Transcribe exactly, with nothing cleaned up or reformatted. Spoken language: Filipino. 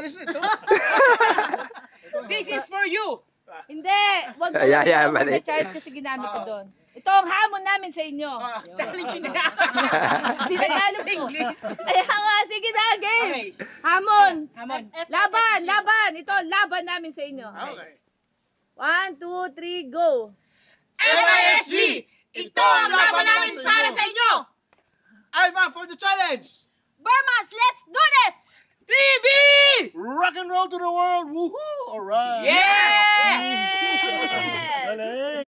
Challenge nito. This is for you. Hindi, wag mo Yeah, yeah, yeah, mali. challenge kasi ginamit ko doon. Ito ang hamon namin sa inyo. Ah, challenge na. Di Tagalog Sa ko. English. Kaya nga, sige na, game. Okay. Hamon. Hamon. Laban, laban. Ito, laban namin sa inyo. Okay. One, two, three, go. M I S G! Ito ang laban namin para sa inyo! I'm up for the challenge! Burmans, let's do this! T V! Rock and roll to the world! Woohoo! Alright! Yeah! Yes!